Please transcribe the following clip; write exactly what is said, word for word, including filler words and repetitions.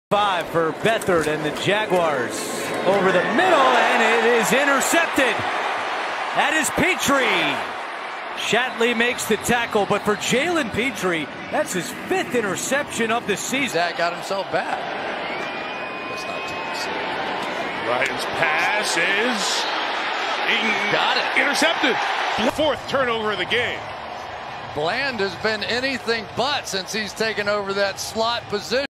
Five for Beathard and the Jaguars over the middle, and it is intercepted. That is Pitre. Shatley makes the tackle, but for Jalen Pitre, that's his fifth interception of the season. That got himself back. That's not Tennessee. Ryan's pass is got it. Intercepted. Fourth turnover of the game. Bland has been anything but since he's taken over that slot position.